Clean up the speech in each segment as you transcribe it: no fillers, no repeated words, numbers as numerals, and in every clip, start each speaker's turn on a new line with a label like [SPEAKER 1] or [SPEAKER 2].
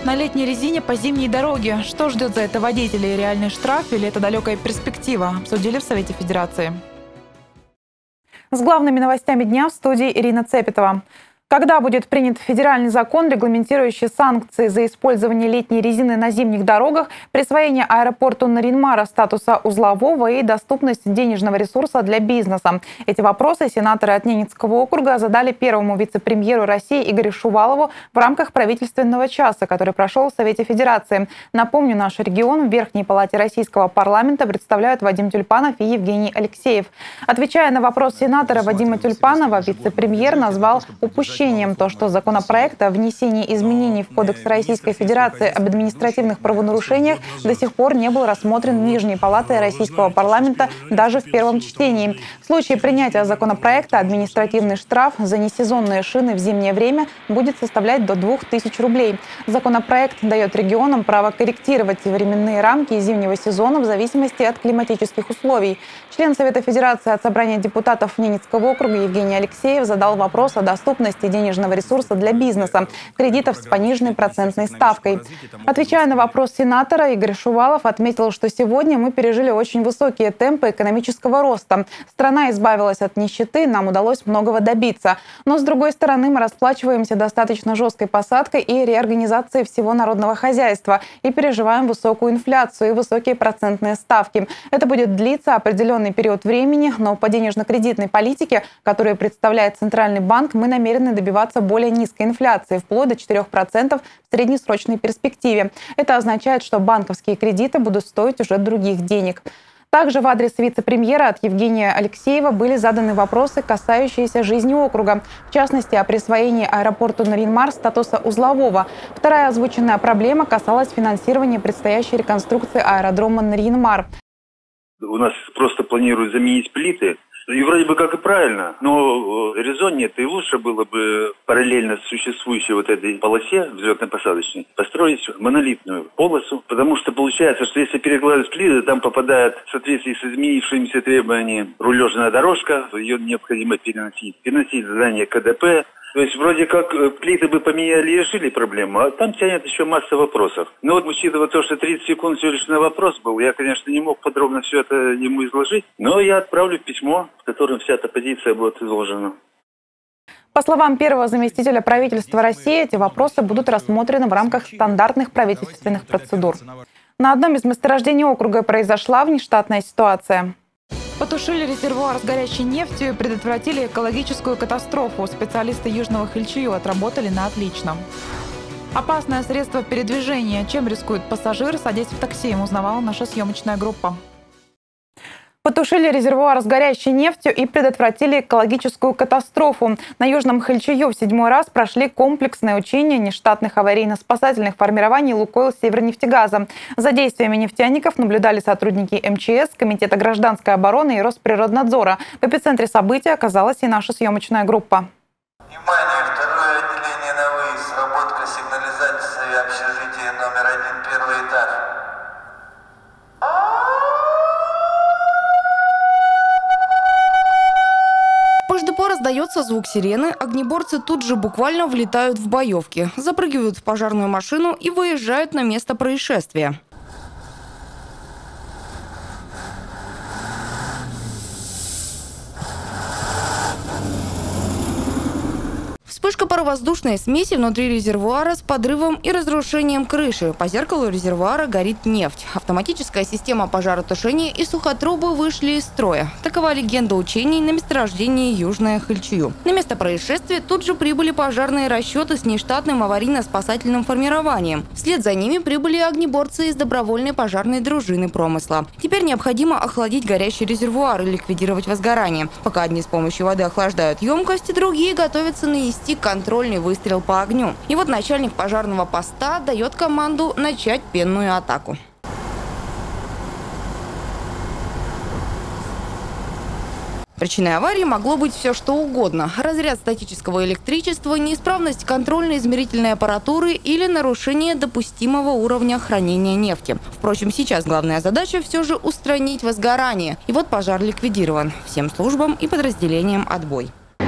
[SPEAKER 1] На летней резине по зимней дороге. Что ждет за это водителей? Реальный штраф или это далекая перспектива? Обсудили в Совете Федерации.
[SPEAKER 2] С главными новостями дня в студии Ирина Цепетова. Когда будет принят федеральный закон, регламентирующий санкции за использование летней резины на зимних дорогах, присвоение аэропорту Нарьян-Мара статуса узлового и доступность денежного ресурса для бизнеса? Эти вопросы сенаторы от Ненецкого округа задали первому вице-премьеру России Игорю Шувалову в рамках правительственного часа, который прошел в Совете Федерации. Напомню, наш регион в Верхней палате российского парламента представляют Вадим Тюльпанов и Евгений Алексеев. Отвечая на вопрос сенатора Вадима Тюльпанова, вице-премьер назвал упущением то, что законопроект о внесении изменений в Кодекс Российской Федерации об административных правонарушениях до сих пор не был рассмотрен Нижней палатой российского парламента даже в первом чтении. В случае принятия законопроекта административный штраф за несезонные шины в зимнее время будет составлять до 2000 рублей. Законопроект дает регионам право корректировать временные рамки зимнего сезона в зависимости от климатических условий. Член Совета Федерации от Собрания депутатов Ненецкого округа Евгений Алексеев задал вопрос о доступности денежного ресурса для бизнеса, кредитов с пониженной процентной ставкой. Отвечая на вопрос сенатора, Игорь Шувалов отметил, что сегодня мы пережили очень высокие темпы экономического роста. Страна избавилась от нищеты, нам удалось многого добиться. Но, с другой стороны, мы расплачиваемся достаточно жесткой посадкой и реорганизацией всего народного хозяйства и переживаем высокую инфляцию и высокие процентные ставки. Это будет длиться определенный период времени, но по денежно-кредитной политике, которую представляет Центральный банк, мы намерены добиваться более низкой инфляции, вплоть до 4% в среднесрочной перспективе. Это означает, что банковские кредиты будут стоить уже других денег. Также в адрес вице-премьера от Евгения Алексеева были заданы вопросы, касающиеся жизни округа. В частности, о присвоении аэропорту Нарьян-Мар статуса узлового. Вторая озвученная проблема касалась финансирования предстоящей реконструкции аэродрома Нарьян-Мар.
[SPEAKER 3] У нас просто планируют заменить плиты. И вроде бы как и правильно, но резоннее это и лучше было бы параллельно существующей вот этой полосе взлетно-посадочной построить монолитную полосу, потому что получается, что если перекладывать плиты, там попадает в соответствии с изменившимися требованиями рулежная дорожка, ее необходимо переносить здание КДП. То есть вроде как плиты бы поменяли и решили проблему, а там тянет еще масса вопросов. Но вот учитывая то, что 30 секунд всего лишь на вопрос был, я, конечно, не мог подробно все это ему изложить, но я отправлю письмо, в котором вся эта позиция будет изложена.
[SPEAKER 2] По словам первого заместителя правительства России, эти вопросы будут рассмотрены в рамках стандартных правительственных процедур. На одном из месторождений округа произошла внештатная ситуация.
[SPEAKER 1] Потушили резервуар с горячей нефтью и предотвратили экологическую катастрофу. Специалисты Южного Хильчью отработали на отлично. Опасное средство передвижения. Чем рискует пассажир, садясь в такси, узнавала наша съемочная группа.
[SPEAKER 2] Потушили резервуар с горячей нефтью и предотвратили экологическую катастрофу. На Южном Хильчью в 7-й раз прошли комплексные учения нештатных аварийно-спасательных формирований «Лукойл Севернефтегаза». За действиями нефтяников наблюдали сотрудники МЧС, Комитета гражданской обороны и Росприроднадзора. В эпицентре события оказалась и наша съемочная группа.
[SPEAKER 4] Внимание! Второе отделение на выезд. Сработка сигнализации общежития номер 1, первый этаж.
[SPEAKER 5] По ЖДП раздается звук сирены, огнеборцы тут же буквально влетают в боевки, запрыгивают в пожарную машину и выезжают на место происшествия. Вспышка паровоздушной смеси внутри резервуара с подрывом и разрушением крыши. По зеркалу резервуара горит нефть. Автоматическая система пожаротушения и сухотрубы вышли из строя. Такова легенда учений на месторождении Южное Хильчью. На место происшествия тут же прибыли пожарные расчеты с нештатным аварийно-спасательным формированием. Вслед за ними прибыли огнеборцы из добровольной пожарной дружины промысла. Теперь необходимо охладить горящий резервуар и ликвидировать возгорание. Пока одни с помощью воды охлаждают емкость, другие готовятся нанести контрольный выстрел по огню. И вот начальник пожарного поста дает команду начать пенную атаку. Причиной аварии могло быть все что угодно. Разряд статического электричества, неисправность контрольно-измерительной аппаратуры или нарушение допустимого уровня хранения нефти. Впрочем, сейчас главная задача все же устранить возгорание. И вот пожар ликвидирован. Всем службам и подразделениям отбой.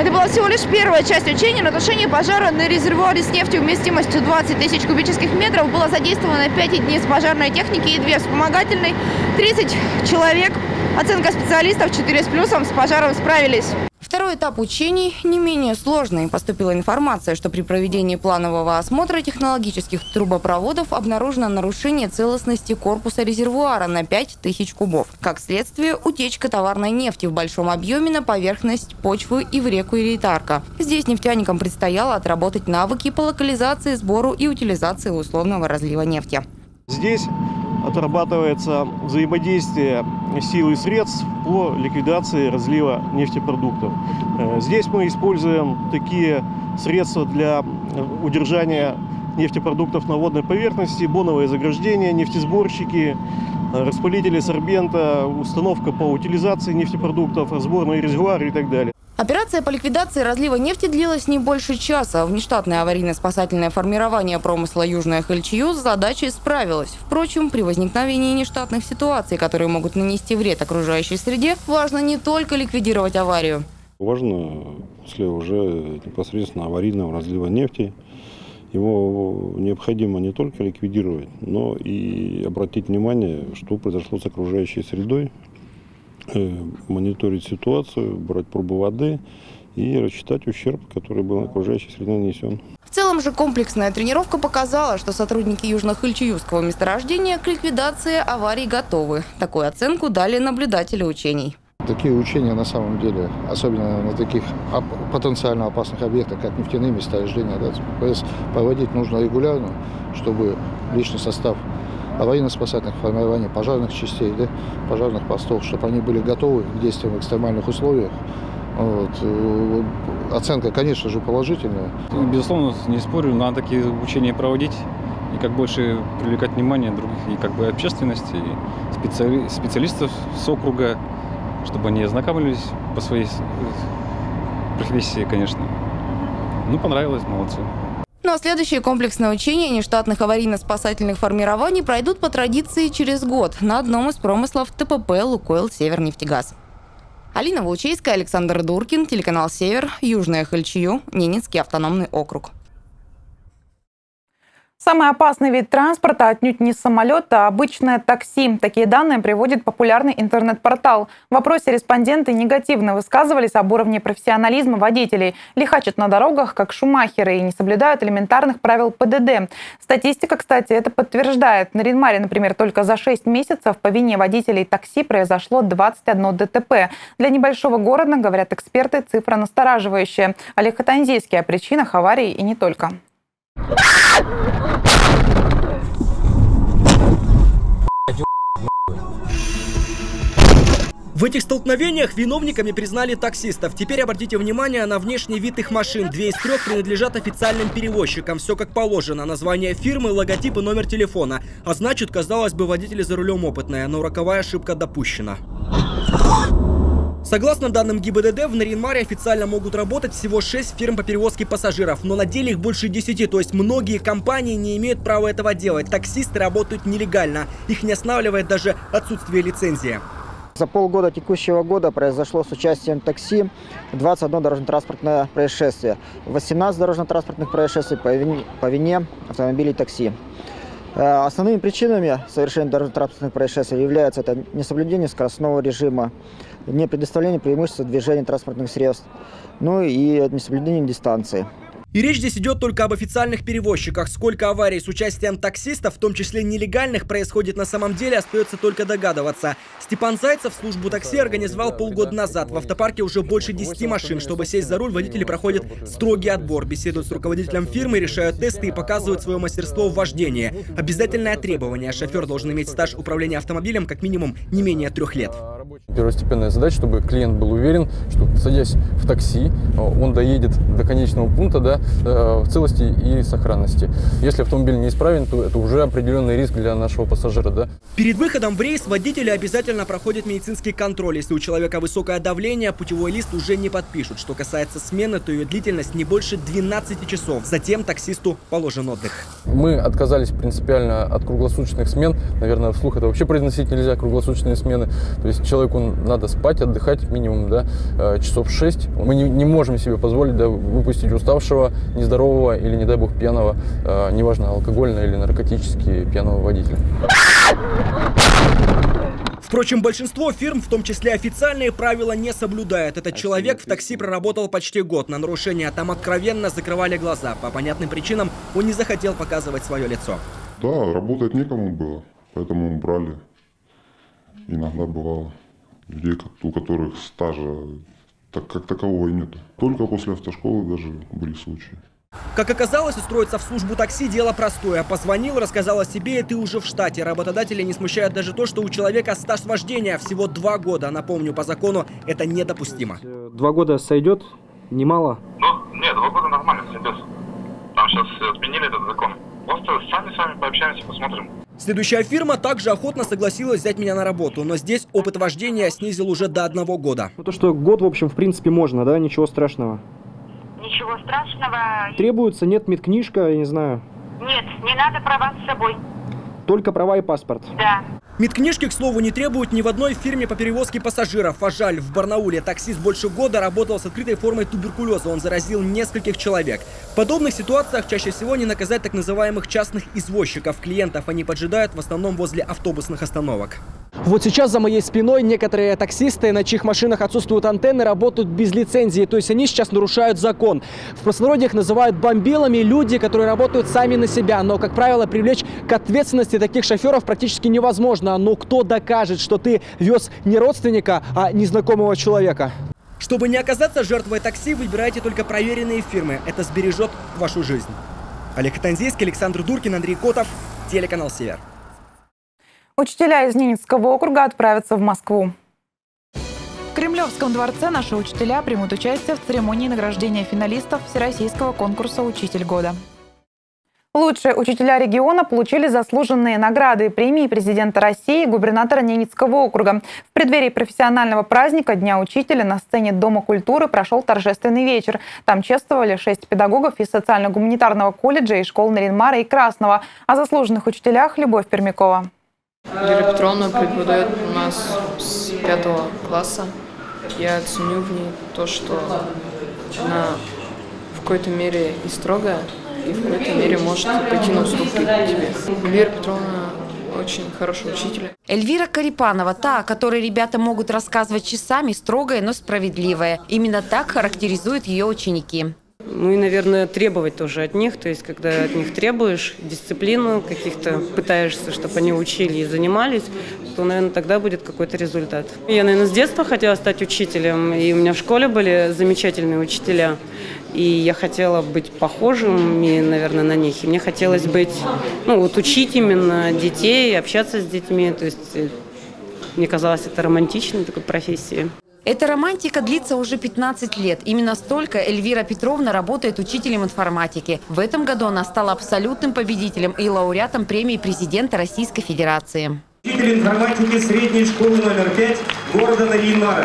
[SPEAKER 6] Это была всего лишь первая часть учения. На тушение пожара на резервуаре с нефтью вместимостью 20 тысяч кубических метров было задействовано 5 единиц пожарной техники и 2 вспомогательной. 30 человек. Оценка специалистов 4 с плюсом, с пожаром справились.
[SPEAKER 5] Второй этап учений не менее сложный. Поступила информация, что при проведении планового осмотра технологических трубопроводов обнаружено нарушение целостности корпуса резервуара на 5000 кубов. Как следствие, утечка товарной нефти в большом объеме на поверхность почвы и в реку Иритарка. Здесь нефтяникам предстояло отработать навыки по локализации, сбору и утилизации условного разлива нефти.
[SPEAKER 7] Здесь отрабатывается взаимодействие сил и средств по ликвидации разлива нефтепродуктов. Здесь мы используем такие средства для удержания нефтепродуктов на водной поверхности: боновые заграждения, нефтесборщики, распылители сорбента, установка по утилизации нефтепродуктов, сборные резервуары и так далее.
[SPEAKER 5] Операция по ликвидации разлива нефти длилась не больше часа. Внештатное аварийно-спасательное формирование промысла «Южное ХЛЧЮ» с задачей справилось. Впрочем, при возникновении нештатных ситуаций, которые могут нанести вред окружающей среде, важно не только ликвидировать аварию.
[SPEAKER 8] Важно, если уже непосредственно аварийного разлива нефти, его необходимо не только ликвидировать, но и обратить внимание, что произошло с окружающей средой, мониторить ситуацию, брать пробы воды и рассчитать ущерб, который был окружающей среде нанесен.
[SPEAKER 5] В целом же комплексная тренировка показала, что сотрудники Южно-Хыльчиюского месторождения к ликвидации аварий готовы. Такую оценку дали наблюдатели учений.
[SPEAKER 9] Такие учения на самом деле, особенно на таких потенциально опасных объектах, как нефтяные месторождения, проводить нужно регулярно, чтобы личный состав аварийно-спасательных формирований, пожарных частей, пожарных постов, чтобы они были готовы к действиям в экстремальных условиях. Оценка, конечно же, положительная.
[SPEAKER 10] Безусловно, не спорю, надо такие учения проводить и как больше привлекать внимание других, и как бы общественности, и специалистов с округа, чтобы они ознакомились по своей профессии, конечно. Ну, понравилось, молодцы.
[SPEAKER 5] Ну а следующие комплексные учения нештатных аварийно-спасательных формирований пройдут по традиции через год на одном из промыслов ТПП «Лукойл Севернефтегаз». Алина Волчейская, Александр Дуркин, телеканал «Север», Южное ХЛЧЮ, Ненецкий автономный округ.
[SPEAKER 2] Самый опасный вид транспорта отнюдь не самолет, а обычное такси. Такие данные приводит популярный интернет-портал. В вопросе респонденты негативно высказывались об уровне профессионализма водителей. Лихачат на дорогах, как шумахеры, и не соблюдают элементарных правил ПДД. Статистика, кстати, это подтверждает. На Рин-Маре, например, только за 6 месяцев по вине водителей такси произошло 21 ДТП. Для небольшого города, говорят эксперты, цифра настораживающая. Олег Хатанзейский о причинах аварий и не только.
[SPEAKER 11] В этих столкновениях виновниками признали таксистов. Теперь обратите внимание на внешний вид их машин. 2 из 3 принадлежат официальным перевозчикам. Все как положено. Название фирмы, логотип и номер телефона. А значит, казалось бы, водители за рулем опытные, но роковая ошибка допущена. Согласно данным ГИБДД, в Нарьян-Маре официально могут работать всего 6 фирм по перевозке пассажиров, но на деле их больше 10, то есть многие компании не имеют права этого делать. Таксисты работают нелегально, их не останавливает даже отсутствие лицензии.
[SPEAKER 12] За полгода текущего года произошло с участием такси 21 дорожно-транспортное происшествие, 18 дорожно-транспортных происшествий по вине автомобилей такси. Основными причинами совершения дорожно-транспортных происшествий являются это несоблюдение скоростного режима, не предоставление преимущества движения транспортных средств, ну и несоблюдение дистанции.
[SPEAKER 11] И речь здесь идет только об официальных перевозчиках. Сколько аварий с участием таксистов, в том числе нелегальных, происходит на самом деле, остается только догадываться. Степан Зайцев службу такси организовал полгода назад. В автопарке уже больше 10 машин. Чтобы сесть за руль, водители проходят строгий отбор, беседуют с руководителем фирмы, решают тесты и показывают свое мастерство в вождении. Обязательное требование: шофер должен иметь стаж управления автомобилем как минимум не менее 3 лет.
[SPEAKER 13] Первостепенная задача, чтобы клиент был уверен, что, садясь в такси, он доедет до конечного пункта, в целости и сохранности. Если автомобиль неисправен, то это уже определенный риск для нашего пассажира.
[SPEAKER 11] Перед выходом в рейс водители обязательно проходят медицинский контроль. Если у человека высокое давление, путевой лист уже не подпишут. Что касается смены, то ее длительность не больше 12 часов. Затем таксисту положен отдых.
[SPEAKER 13] Мы отказались принципиально от круглосуточных смен. Наверное, вслух это вообще произносить нельзя, круглосуточные смены. То есть человеку человеку надо спать, отдыхать минимум, да, часов 6. Мы не можем себе позволить, да, выпустить уставшего, нездорового или, не дай бог, пьяного, неважно, алкогольного или наркотически пьяного водителя.
[SPEAKER 11] Впрочем, большинство фирм, в том числе официальные, правила не соблюдает. Этот человек в такси проработал почти год. На нарушения там откровенно закрывали глаза. По понятным причинам он не захотел показывать свое лицо.
[SPEAKER 14] Да, работать некому было, поэтому брали. Иногда бывало людей, у которых стажа как такового и нет. Только после автошколы даже были случаи.
[SPEAKER 11] Как оказалось, устроиться в службу такси – дело простое. Позвонил, рассказал о себе, и ты уже в штате. Работодателя не смущает даже то, что у человека стаж вождения всего 2 года. Напомню, по закону это недопустимо.
[SPEAKER 15] 2 года сойдет? Немало?
[SPEAKER 16] Ну, нет, 2 года нормально сойдет. Там сейчас отменили этот закон. Просто сами с вами пообщаемся, посмотрим.
[SPEAKER 11] Следующая фирма также охотно согласилась взять меня на работу, но здесь опыт вождения снизил уже до 1 года.
[SPEAKER 15] Ну, то, что год, в общем, в принципе, можно, да? Ничего страшного.
[SPEAKER 17] Ничего страшного.
[SPEAKER 15] Требуется, нет, медкнижка, я не знаю.
[SPEAKER 17] Нет, не надо права с собой.
[SPEAKER 15] Только права и паспорт.
[SPEAKER 17] Да.
[SPEAKER 11] Медкнижки, к слову, не требуют ни в одной фирме по перевозке пассажиров. А жаль, в Барнауле таксист больше года работал с открытой формой туберкулеза. Он заразил нескольких человек. В подобных ситуациях чаще всего не наказать так называемых частных извозчиков. Клиентов они поджидают в основном возле автобусных остановок.
[SPEAKER 18] Вот сейчас за моей спиной некоторые таксисты, на чьих машинах отсутствуют антенны, работают без лицензии. То есть они сейчас нарушают закон. В простонародье их называют бомбилами, люди, которые работают сами на себя. Но, как правило, привлечь к ответственности таких шоферов практически невозможно. Но кто докажет, что ты вез не родственника, а незнакомого человека?
[SPEAKER 11] Чтобы не оказаться жертвой такси, выбирайте только проверенные фирмы. Это сбережет вашу жизнь. Олег Танзейский, Александр Дуркин, Андрей Котов, телеканал «Север».
[SPEAKER 2] Учителя из Ненецкого округа отправятся в Москву.
[SPEAKER 1] В Кремлевском дворце наши учителя примут участие в церемонии награждения финалистов Всероссийского конкурса «Учитель года».
[SPEAKER 2] Лучшие учителя региона получили заслуженные награды и премии президента России и губернатора Ненецкого округа. В преддверии профессионального праздника Дня учителя на сцене Дома культуры прошел торжественный вечер. Там чествовали 6 педагогов из социально-гуманитарного колледжа и школ Наринмара и Красного. О заслуженных учителях Любовь Пермякова.
[SPEAKER 19] Юлия Петровна преподает у нас с 5 класса. Я ценю в ней то, что она в какой-то мере и строгая, и в какой-то мере может пойти на уступки тебе. Эльвира Петровна очень хороший учитель.
[SPEAKER 5] Эльвира Карипанова, та, о которой ребята могут рассказывать часами, строгая, но справедливая. Именно так характеризуют ее ученики.
[SPEAKER 20] Ну и, наверное, требовать тоже от них. То есть, когда от них требуешь дисциплину, каких-то пытаешься, чтобы они учили и занимались, то, наверное, тогда будет какой-то результат. Я, наверное, с детства хотела стать учителем, и у меня в школе были замечательные учителя. И я хотела быть похожими, наверное, на них. И мне хотелось быть, ну, вот учить именно детей, общаться с детьми. То есть, мне казалось, это романтичной такой профессией.
[SPEAKER 5] Эта романтика длится уже 15 лет. Именно столько Эльвира Петровна работает учителем информатики. В этом году она стала абсолютным победителем и лауреатом премии президента Российской Федерации.
[SPEAKER 21] Учитель информатики средней школы номер 5 города Наринмара.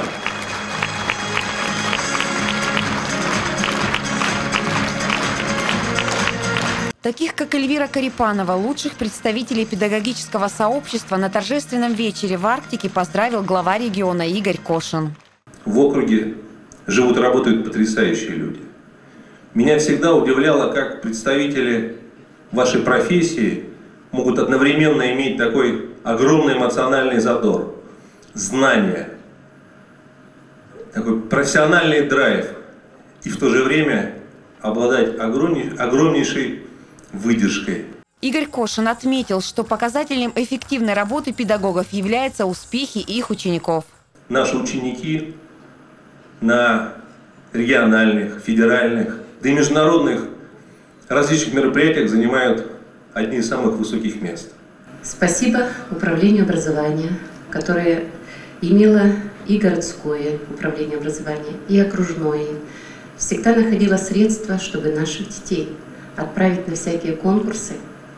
[SPEAKER 5] Таких, как Эльвира Карипанова, лучших представителей педагогического сообщества на торжественном вечере в Арктике поздравил глава региона Игорь Кошин.
[SPEAKER 22] В округе живут и работают потрясающие люди. Меня всегда удивляло, как представители вашей профессии могут одновременно иметь такой огромный эмоциональный задор, знания, такой профессиональный драйв и в то же время обладать огромнейшей выдержкой.
[SPEAKER 5] Игорь Кошин отметил, что показателем эффективной работы педагогов являются успехи их учеников.
[SPEAKER 22] Наши ученики на региональных, федеральных, да и международных различных мероприятиях занимают одни из самых высоких мест.
[SPEAKER 23] Спасибо Управлению образования, которое имело и городское управление образования, и окружное. Всегда находило средства, чтобы наших детей отправить на всякие конкурсы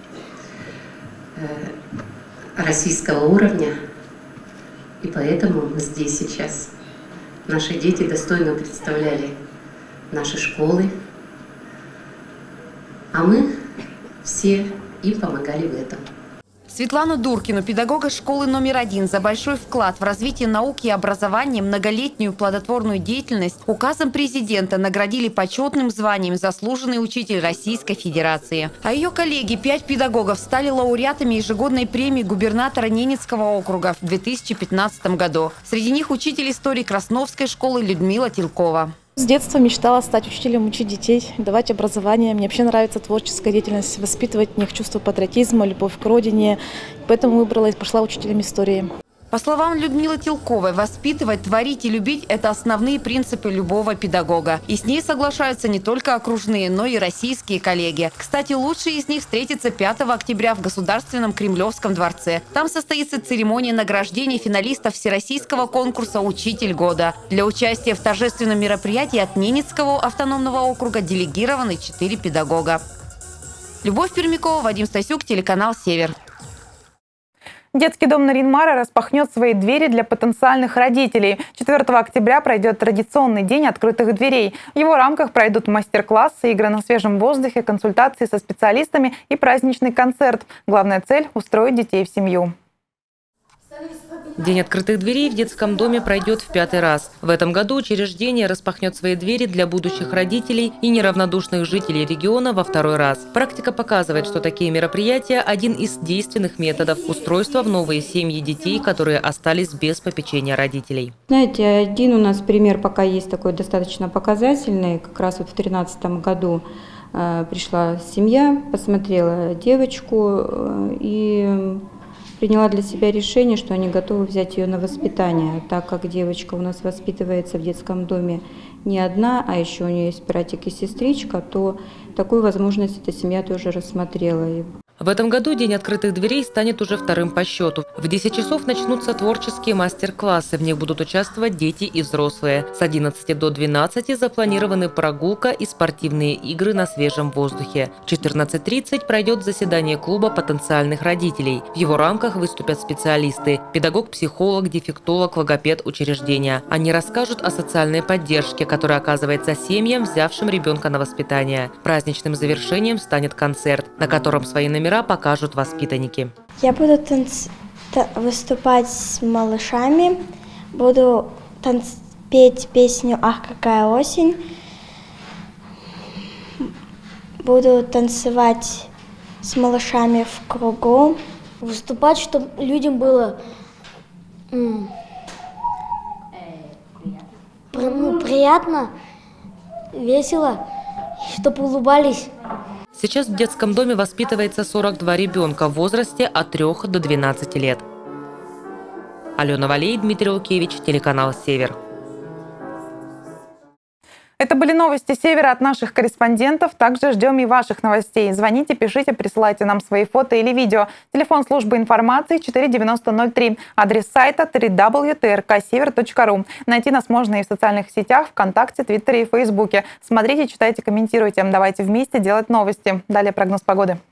[SPEAKER 23] российского уровня. И поэтому мы здесь сейчас. Наши дети достойно представляли наши школы, а мы все им помогали в этом.
[SPEAKER 5] Светлану Дуркину, педагога школы номер 1, за большой вклад в развитие науки и образования, многолетнюю плодотворную деятельность указом президента наградили почетным званием «Заслуженный учитель Российской Федерации». А ее коллеги, 5 педагогов, стали лауреатами ежегодной премии губернатора Ненецкого округа в 2015 году. Среди них учитель истории Красновской школы Людмила Тилкова.
[SPEAKER 3] С детства мечтала стать учителем, учить детей, давать образование. Мне вообще нравится творческая деятельность, воспитывать в них чувство патриотизма, любовь к родине. Поэтому выбрала и пошла учителем истории.
[SPEAKER 5] По словам Людмилы Тилковой, воспитывать, творить и любить – это основные принципы любого педагога. И с ней соглашаются не только окружные, но и российские коллеги. Кстати, лучшие из них встретятся 5 октября в Государственном Кремлевском дворце. Там состоится церемония награждения финалистов всероссийского конкурса «Учитель года». Для участия в торжественном мероприятии от Ненецкого автономного округа делегированы 4 педагога. Любовь Пермякова, Вадим Стасюк, телеканал «Север».
[SPEAKER 2] Детский дом Нарьян-Мара распахнет свои двери для потенциальных родителей. 4 октября пройдет традиционный день открытых дверей. В его рамках пройдут мастер-классы, игры на свежем воздухе, консультации со специалистами и праздничный концерт. Главная цель – устроить детей в семью.
[SPEAKER 4] День открытых дверей в детском доме пройдет в 5-й раз. В этом году учреждение распахнет свои двери для будущих родителей и неравнодушных жителей региона во 2-й раз. Практика показывает, что такие мероприятия – один из действенных методов устройства в новые семьи детей, которые остались без попечения родителей.
[SPEAKER 6] Знаете, один у нас пример пока есть такой достаточно показательный. Как раз вот в 2013 году пришла семья, посмотрела девочку и приняла для себя решение, что они готовы взять ее на воспитание. Так как девочка у нас воспитывается в детском доме не одна, а еще у нее есть братик и сестричка, то такую возможность эта семья тоже рассмотрела.
[SPEAKER 4] В этом году День открытых дверей станет уже 2-м по счету. В 10 часов начнутся творческие мастер-классы. В них будут участвовать дети и взрослые. С 11 до 12 запланированы прогулка и спортивные игры на свежем воздухе. В 14:30 пройдет заседание клуба потенциальных родителей. В его рамках выступят специалисты – педагог, психолог, дефектолог, логопед учреждения. Они расскажут о социальной поддержке, которая оказывается семьям, взявшим ребенка на воспитание. Праздничным завершением станет концерт, на котором свои номера покажут воспитанники.
[SPEAKER 24] Я буду выступать с малышами, буду петь песню «Ах, какая осень», буду танцевать с малышами в кругу.
[SPEAKER 25] Выступать, чтобы людям было приятно, весело, чтобы улыбались.
[SPEAKER 4] Сейчас в детском доме воспитывается 42 ребенка в возрасте от 3 до 12 лет. Алена Валей, Дмитрий Лукевич, телеканал «Север».
[SPEAKER 2] Это были новости Севера от наших корреспондентов. Также ждем и ваших новостей. Звоните, пишите, присылайте нам свои фото или видео. Телефон службы информации 49003. Адрес сайта www.trksever.ru. Найти нас можно и в социальных сетях, ВКонтакте, Твиттере и Фейсбуке. Смотрите, читайте, комментируйте. Давайте вместе делать новости. Далее прогноз погоды.